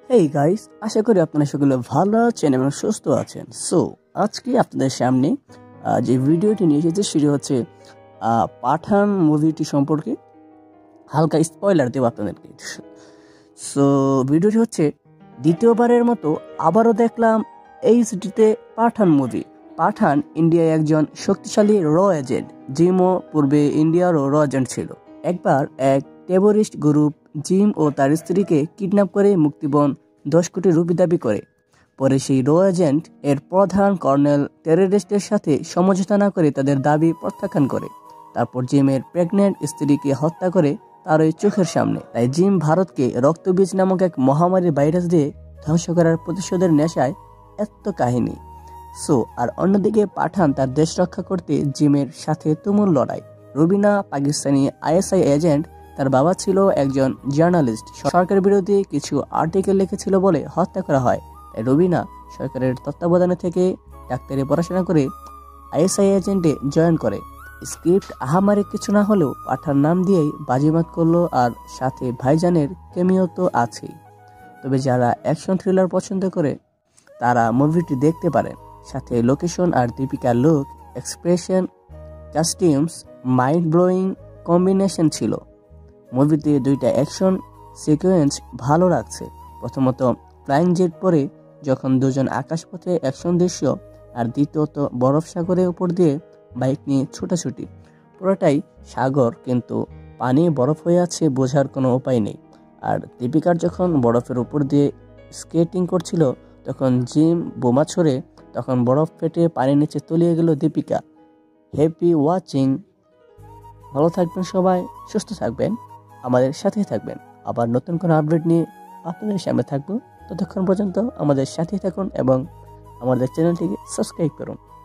Hey guys, আশা করি আপনারা সকলে ভালো আছেন এবং সুস্থ আছেন। সো আজকে আপনাদের সামনে যে ভিডিওটি নিয়ে এসেছি সেটি হচ্ছে পাঠান মুভিটি সম্পর্কে হালকা স্পয়লার দেব আপনাদেরকে। সো ভিডিওটি হচ্ছে দ্বিতীয়বারের মতো আবারও দেখলাম এইচডিতে পাঠান মুভি। পাঠান ইন্ডিয়ায় একজন শক্তিশালী র এজেন্ট, জিমও পূর্বে ইন্ডিয়ার র এজেন্ট ছিল। একবার এক টেররিস্ট গ্রুপ জিম ও তার স্ত্রীকে কিডন্যাপ করে মুক্তিপণ 10 কোটি রুপি দাবি করে। পরে সেই র এজেন্ট এর প্রধান কর্নেল টেররিস্টের সাথে সমঝোতা না করে তাদের দাবি প্রত্যাখ্যান করে। তারপর জিমের প্রেগনেন্ট স্ত্রীকে হত্যা করে তার ওই চোখের সামনে। তাই জিম ভারতকে রক্তবীজ নামক এক মহামারী ভাইরাস দিয়ে ধ্বংস করার প্রতিশোধের নেশায় এত কাহিনী। সো আর অন্যদিকে পাঠান তার দেশ রক্ষা করতে জিমের সাথে তুমুল লড়াই। রুবিনা পাকিস্তানি আইএসআই এজেন্ট, তার বাবা ছিল একজন জার্নালিস্ট, সরকার বিরোধী কিছু আর্টিকেল লিখেছিল বলে হত্যা করা হয়। তাই রুবিনা সরকারের তত্ত্বাবধানে থেকে ডাক্তারি পড়াশোনা করে আইএসআই এজেন্টে জয়েন করে। স্ক্রিপ্ট আহামারি কিছু না হলেও পাঠান নাম দিয়েই বাজিমাত করলো, আর সাথে ভাইজানের কেমিও তো আছেই। তবে যারা অ্যাকশন থ্রিলার পছন্দ করে তারা মুভিটি দেখতে পারেন। সাথে লোকেশন আর দীপিকার look, expression, costumes mind blowing combination ছিল। মুভিতে দুইটা অ্যাকশন সিকোয়েন্স ভালো লাগছে। প্রথমত ফ্লাইং জেট পরে যখন দুজন আকাশপথে অ্যাকশন দৃশ্য, আর দ্বিতীয়ত বরফ সাগরের উপর দিয়ে বাইক নিয়ে ছোটাছুটি। পুরোটাই সাগর, কিন্তু পানি বরফ হয়ে আছে বোঝার কোনো উপায় নেই। আর দীপিকার যখন বরফের উপর দিয়ে স্কেটিং করছিল তখন জিম বোমা ছড়ে, তখন বরফ ফেটে পানির নিচে তলিয়ে গেল দীপিকা। Happy watching. ভালো থাকবেন সবাই, সুস্থ থাকবেন, আমাদের সাথেই থাকবেন। আবার নতুন কোনো আপডেট নিয়ে আপনাদের সামনে থাকবো। ততক্ষণ পর্যন্ত আমাদের সাথেই থাকুন এবং আমাদের চ্যানেলটিকে সাবস্ক্রাইব করুন।